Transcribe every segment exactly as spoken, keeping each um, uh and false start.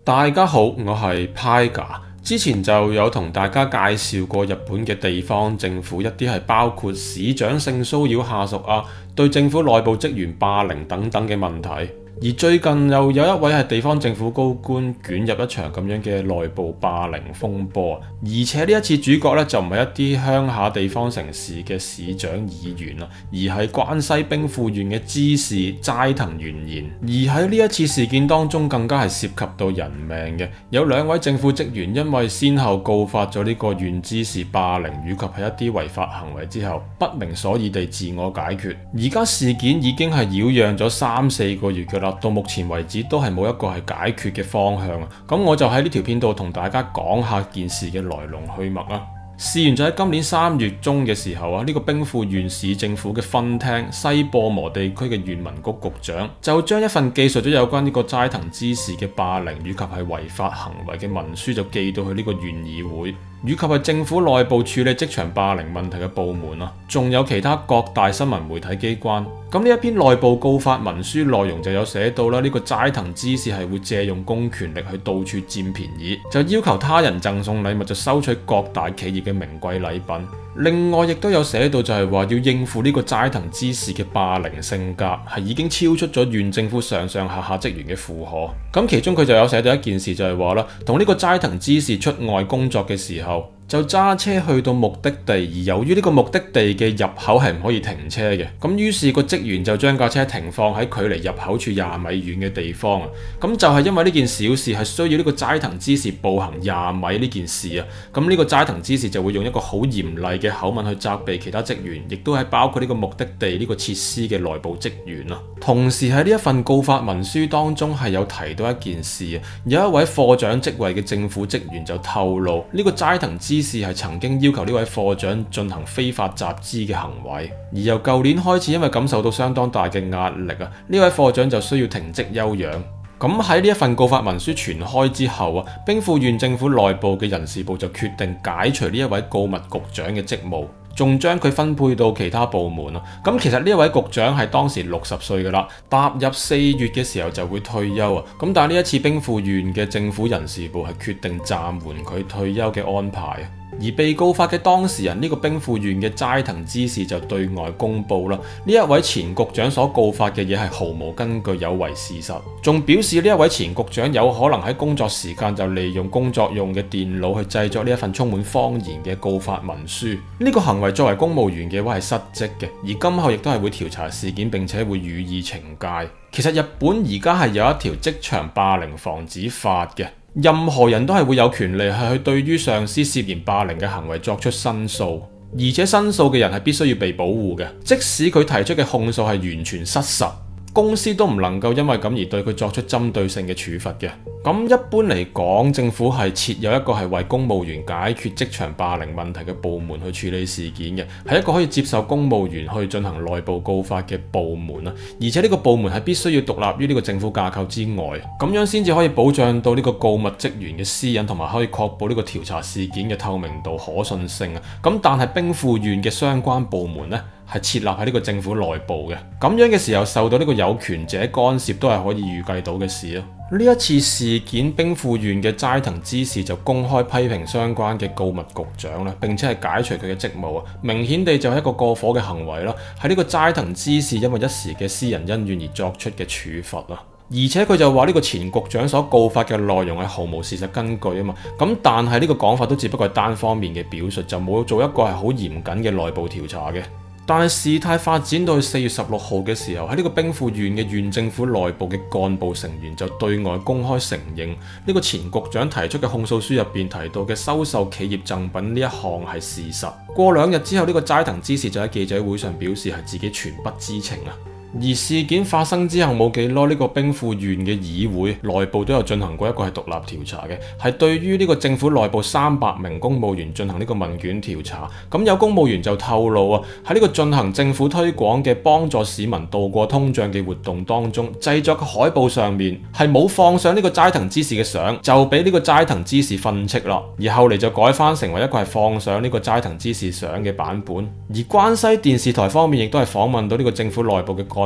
大家好，我係 Pyga。之前就有同大家介紹過日本嘅地方政府一啲係包括市長性騷擾下屬啊，對政府內部職員霸凌等等嘅問題。而最近又有一位係地方政府高官捲入一場咁樣嘅內部霸凌風波，而且呢一次主角咧就唔係一啲鄉下地方城市嘅市長議員啦，而係關西兵庫縣嘅知事齋藤元彥。而喺呢一次事件當中，更加係涉及到人命嘅，有兩位政府職員因為先後告發咗呢個縣知事霸凌以及係一啲違法行為之後，不明所以地自我解決。而家事件已經係擾攘咗三四個月㗎啦。到目前為止都係冇一個係解決嘅方向啊！咁我就喺呢條片度同大家講下件事嘅來龍去脈啊！事源就喺今年三月中嘅時候啊，呢個兵庫縣市政府嘅分廳西播磨地區嘅縣民局局長就將一份記述咗有關呢個齋藤知事嘅霸凌以及係違法行為嘅文書就寄到去呢個縣議會，以及係政府內部處理職場霸凌問題嘅部門啊，仲有其他各大新聞媒體機關。咁呢一篇內部告發文書內容就有寫到啦，呢個齋藤知事係會借用公權力去到處佔便宜，就要求他人贈送禮物，就收取各大企業嘅名貴禮品。另外亦都有寫到就係話要應付呢個齋藤知事嘅霸凌性格，係已經超出咗縣政府上上下下職員嘅負荷。咁其中佢就有寫到一件事就係話啦，同呢個齋藤知事出外工作嘅時候，就揸車去到目的地，而由於呢個目的地嘅入口係唔可以停車嘅，咁於是個職員就將架車停放喺距離入口處廿米遠嘅地方啊。咁就係因為呢件小事係需要呢個齋藤知事步行廿米呢件事啊，咁呢個齋藤知事就會用一個好嚴厲嘅口吻去責備其他職員，亦都係包括呢個目的地呢個設施嘅內部職員啊。同時喺呢一份告發文書當中係有提到一件事啊，有一位課長職位嘅政府職員就透露呢個齋藤知事係曾經要求呢位課長進行非法集資嘅行為，而由舊年開始，因為感受到相當大嘅壓力啊，呢位課長就需要停職休養。咁喺呢一份告發文書傳開之後啊，兵庫縣政府內部嘅人事部就決定解除呢一位告密局長嘅職務，仲將佢分配到其他部門啊。咁其實呢一位局長係當時六十歲噶啦，踏入四月嘅時候就會退休啊。咁但係呢一次兵庫縣嘅政府人事部係決定暫緩佢退休嘅安排。而被告發嘅當事人呢個兵庫縣嘅齋藤知事就對外公佈啦，呢一位前局長所告發嘅嘢係毫無根據，有違事實，仲表示呢一位前局長有可能喺工作時間就利用工作用嘅電腦去製作呢一份充滿謊言嘅告發文書。呢個行為作為公務員嘅話係失職嘅，而今後亦都係會調查事件並且會予以懲戒。其實日本而家係有一條職場霸凌防止法嘅。任何人都係會有權利係去對於上司涉嫌霸凌嘅行為作出申訴，而且申訴嘅人係必須要被保護嘅，即使佢提出嘅控訴係完全失實，公司都唔能夠因為咁而對佢作出針對性嘅處罰嘅。咁一般嚟講，政府係設有一個係為公務員解決職場霸凌問題嘅部門去處理事件嘅，係一個可以接受公務員去進行內部告發嘅部門啊。而且呢個部門係必須要獨立於呢個政府架構之外，咁樣先至可以保障到呢個告密職員嘅私隱，同埋可以確保呢個調查事件嘅透明度、可信性啊。咁但係兵庫縣嘅相關部門呢，係設立喺呢個政府內部嘅，咁樣嘅時候受到呢個有權者干涉都係可以預計到嘅事咯。呢一次事件，兵庫縣嘅齋藤知事就公開批評相關嘅告密局長啦，並且係解除佢嘅職務啊，明顯地就係一個過火嘅行為啦，係呢個齋藤知事因為一時嘅私人恩怨而作出嘅處罰啦。而且佢就話呢個前局長所告發嘅內容係毫無事實根據啊嘛，咁但係呢個講法都只不過係單方面嘅表述，就冇做一個係好嚴謹嘅內部調查嘅。但係事態發展到去四月十六號嘅時候，喺呢個兵庫縣嘅縣政府內部嘅幹部成員就對外公開承認，呢個前局長提出嘅控訴書入邊提到嘅收受企業贈品呢一項係事實。過兩日之後，呢個齋藤知事就喺記者會上表示係自己全不知情啊。而事件發生之後冇幾耐，呢個兵庫縣嘅議會內部都有進行過一個係獨立調查嘅，係對於呢個政府內部三百名公務員進行呢個問卷調查。咁有公務員就透露啊，喺呢個進行政府推廣嘅幫助市民渡過通脹嘅活動當中，製作嘅海報上面係冇放上呢個齋藤知事嘅相，就俾呢個齋藤知事訓斥啦。而後嚟就改翻成為一個係放上呢個齋藤知事相嘅版本。而關西電視台方面亦都係訪問到呢個政府內部嘅幹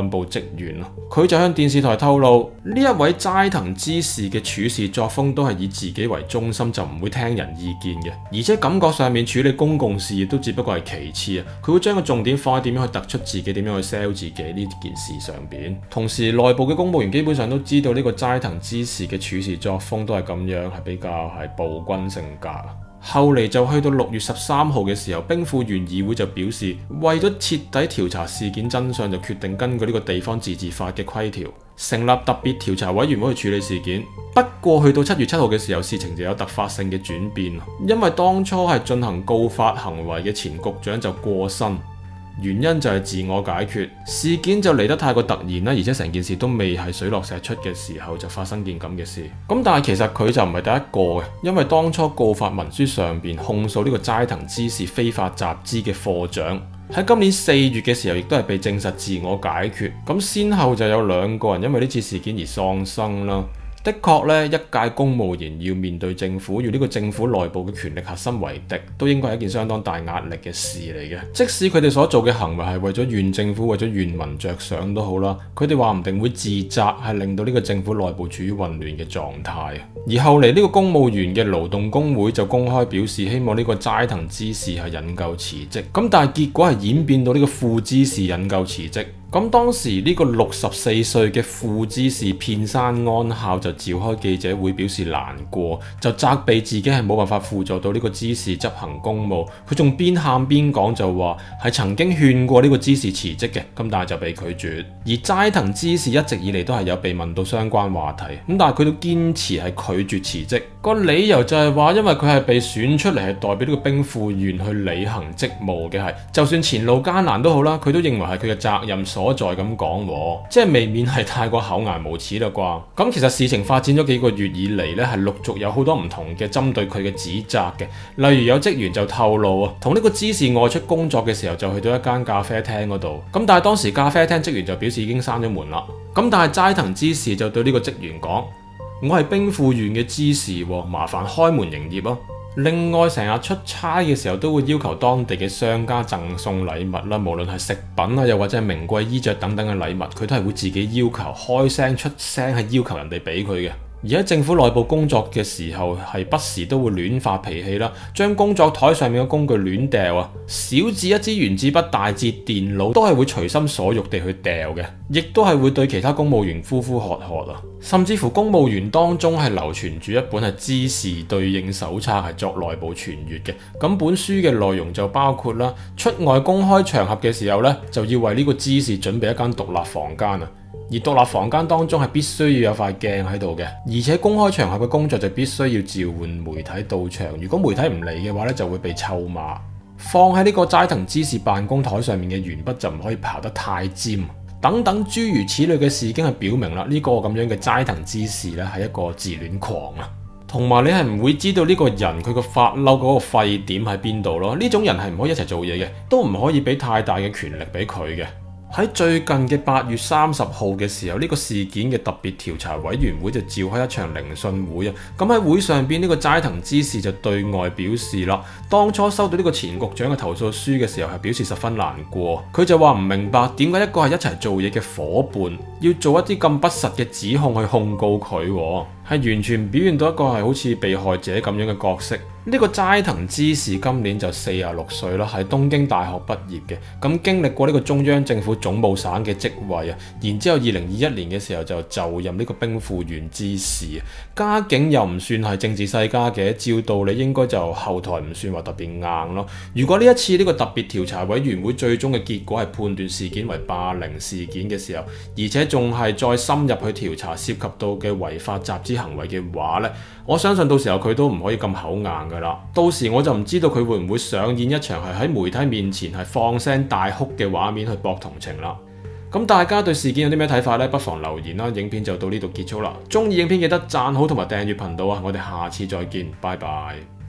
幹部職員咯。佢就向電視台透露，呢一位齋藤知事嘅處事作風都係以自己為中心，就唔會聽人意見嘅，而且感覺上面處理公共事業都只不過係其次啊。佢會將個重點放喺點樣去突出自己，點樣去 sell 自己呢件事上邊。同時內部嘅公務員基本上都知道呢個齋藤知事嘅處事作風都係咁樣，係比較係暴君性格。後嚟就去到六月十三號嘅時候，兵庫縣議會就表示，為咗徹底調查事件真相，就決定根據呢個地方自治法嘅規條，成立特別調查委員會去處理事件。不過去到七月七號嘅時候，事情就有突發性嘅轉變，因為當初係進行告發行為嘅前局長就過身。原因就係自我解決，事件就嚟得太過突然啦，而且成件事都未係水落石出嘅時候就發生件咁嘅事。咁但係其實佢就唔係第一個嘅，因為當初告發文書上邊控訴呢個齋藤知事非法集資嘅課長，喺今年四月嘅時候亦都係被證實自我解決。咁先後就有兩個人因為呢次事件而喪生啦。的確咧，一屆公務員要面對政府，與呢個政府內部嘅權力核心為敵，都應該係一件相當大壓力嘅事嚟嘅。即使佢哋所做嘅行為係為咗縣政府、為咗縣民着想都好啦，佢哋話唔定會自責，係令到呢個政府內部處於混亂嘅狀態。而後嚟呢個公務員嘅勞動工會就公開表示，希望呢個齋藤知事係引咎辭職。咁但係結果係演變到呢個副知事引咎辭職。咁當時呢個六十四歲嘅副知事片山安孝就召開記者會表示難過，就責備自己係冇辦法輔助到呢個知事執行公務。佢仲邊喊邊講就話係曾經勸過呢個知事辭職嘅，咁但係就被拒絕。而齋藤知事一直以嚟都係有被問到相關話題，咁但係佢都堅持係拒絕辭職。個理由就係話因為佢係被選出嚟係代表呢個兵庫縣去履行職務嘅，係就算前路艱難都好啦，佢都認為係佢嘅責任所所在咁講，即係未免係太過厚顏無恥啦啩。咁其實事情發展咗幾個月以嚟呢，係陸續有好多唔同嘅針對佢嘅指責嘅。例如有職員就透露啊，同呢個知事外出工作嘅時候就去到一間咖啡廳嗰度，咁但係當時咖啡廳職員就表示已經閂咗門啦。咁但係齋藤知事就對呢個職員講：我係兵庫縣嘅知事，麻煩開門營業咯。另外成日出差嘅時候都會要求當地嘅商家贈送禮物啦，無論係食品啊，又或者係名貴衣着等等嘅禮物，佢都係會自己要求開聲出聲，係要求人哋俾佢嘅。而喺政府內部工作嘅時候，係不時都會亂發脾氣啦，將工作台上面嘅工具亂掉啊，小至一支原子筆，大至電腦都係會隨心所欲地去掉嘅，亦都係會對其他公務員呼呼喝喝啊，甚至乎公務員當中係流傳住一本係知事對應手冊，係作內部傳閱嘅。咁本書嘅內容就包括啦，出外公開場合嘅時候呢，就要為呢個知事準備一間獨立房間啊。而獨立房間當中係必須要有塊鏡喺度嘅，而且公開場合嘅工作就必須要召喚媒體到場。如果媒體唔嚟嘅話咧，就會被臭罵。放喺呢個齋藤知事辦公台上面嘅鉛筆就唔可以刨得太尖，等等諸如此類嘅事已經係表明啦，呢個咁樣嘅齋藤知事咧係一個自戀狂啊。同埋你係唔會知道呢個人佢個發嬲嗰個沸點喺邊度咯。呢種人係唔可以一齊做嘢嘅，都唔可以俾太大嘅權力俾佢嘅。喺最近嘅八月三十號嘅時候，呢個事件嘅特別調查委員會就召開一場聆訊會啊。咁喺會上邊，呢個齋藤知事就對外表示啦，當初收到呢個前局長嘅投訴書嘅時候係表示十分難過。佢就話唔明白點解一個係一齊做嘢嘅夥伴要做一啲咁不實嘅指控去控告佢，係完全表現到一個係好似被害者咁樣嘅角色。呢個齋藤知事今年就四十六歲啦，係東京大學畢業嘅，咁經歷過呢個中央政府總務省嘅職位啊，然之後二零二一年嘅時候就就任呢個兵庫縣知事，家境又唔算係政治世家嘅，照道理應該就後台唔算話特別硬咯。如果呢一次呢個特別調查委員會最終嘅結果係判斷事件為霸凌事件嘅時候，而且仲係再深入去調查涉及到嘅違法集資行為嘅話呢，我相信到時候佢都唔可以咁口硬噶啦。到時我就唔知道佢會唔會上演一場係喺媒體面前係放聲大哭嘅畫面去博同情啦。咁大家對事件有啲咩睇法呢？不妨留言啦。影片就到呢度結束啦。中意影片記得讚好同埋訂閱頻道啊！我哋下次再見，拜拜。